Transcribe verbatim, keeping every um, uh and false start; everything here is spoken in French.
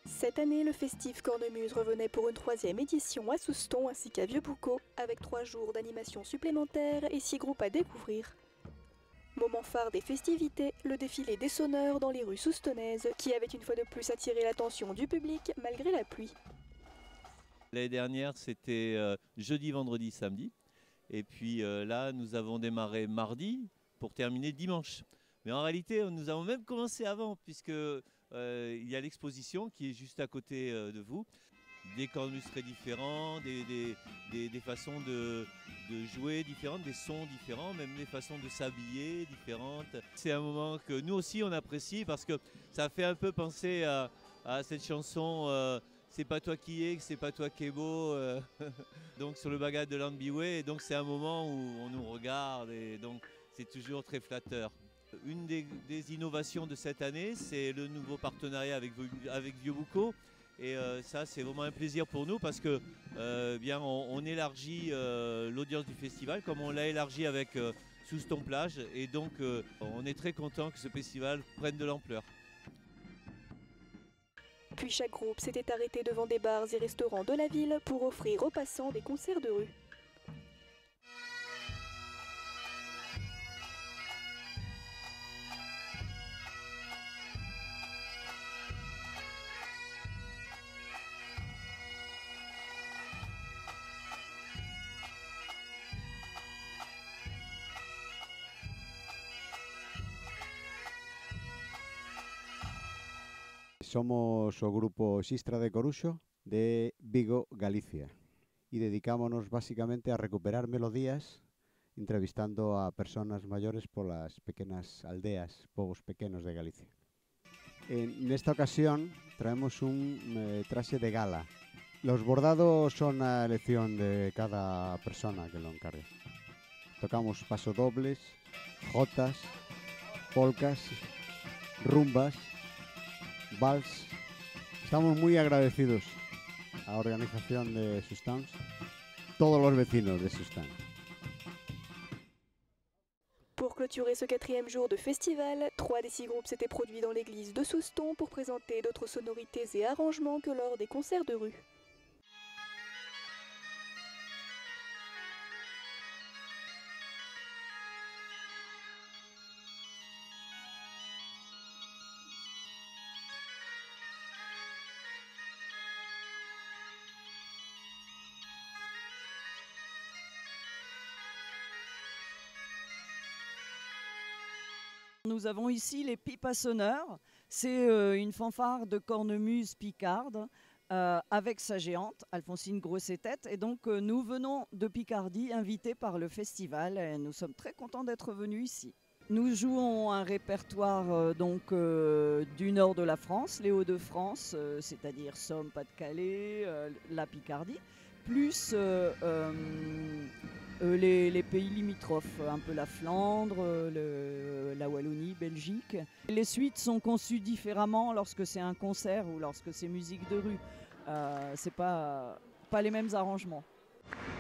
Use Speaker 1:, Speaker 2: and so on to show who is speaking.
Speaker 1: Cette année, le Festif Cornemuse revenait pour une troisième édition à Souston ainsi qu'à Vieux-Boucau, avec trois jours d'animation supplémentaires et six groupes à découvrir. Moment phare des festivités, le défilé des sonneurs dans les rues soustonnaises, qui avait une fois de plus attiré l'attention du public malgré la pluie.
Speaker 2: L'année dernière, c'était euh, jeudi, vendredi, samedi. Et puis euh, là, nous avons démarré mardi pour terminer dimanche. Mais en réalité, nous avons même commencé avant, puisque euh, il y a l'exposition qui est juste à côté euh, de vous. Des cornemuses très différents, des, des, des, des façons de, de jouer différentes, des sons différents, même des façons de s'habiller différentes. C'est un moment que nous aussi on apprécie parce que ça fait un peu penser à, à cette chanson euh, C'est pas toi qui es, c'est pas toi qui es beau, euh, donc sur le bagage de Land Biway. Et donc c'est un moment où on nous regarde et donc c'est toujours très flatteur. Une des, des innovations de cette année, c'est le nouveau partenariat avec, avec Vieux-Boucau. Et euh, ça, c'est vraiment un plaisir pour nous parce que euh, bien, on, on élargit euh, l'audience du festival comme on l'a élargi avec euh, Souston Plage. Et donc, euh, on est très content que ce festival prenne de l'ampleur.
Speaker 1: Puis chaque groupe s'était arrêté devant des bars et restaurants de la ville pour offrir aux passants des concerts de rue.
Speaker 3: Somos o grupo Xistra de Coruxo de Vigo, Galicia, y dedicámonos básicamente a recuperar melodías entrevistando a personas mayores polas pequenas aldeas, povos pequenos de Galicia. En esta ocasión traemos un eh, traxe de gala. Los bordados son a elección de cada persona que lo encargue. Tocamos pasodobles, jotas, polcas, rumbas, vals. Estamos muy agradecidos a la organización de Souston, todos los vecinos de Souston.
Speaker 1: Pour clôturer ce quatrième jour de festival, trois des six groupes s'étaient produits dans l'église de Souston pour présenter d'autres sonorités et arrangements que lors des concerts de rue.
Speaker 4: Nous avons ici les pipes sonneurs. C'est euh, une fanfare de cornemuse picarde euh, avec sa géante, Alphonsine Grossetête. Et donc euh, nous venons de Picardie, invités par le festival. Et nous sommes très contents d'être venus ici. Nous jouons un répertoire euh, donc euh, du nord de la France, les Hauts-de-France, euh, c'est-à-dire Somme, Pas-de-Calais, euh, la Picardie, plus euh, euh, euh, les, les pays limitrophes, un peu la Flandre, le, la Wallonie, Belgique. Les suites sont conçues différemment lorsque c'est un concert ou lorsque c'est musique de rue. Euh, c'est pas, pas les mêmes arrangements.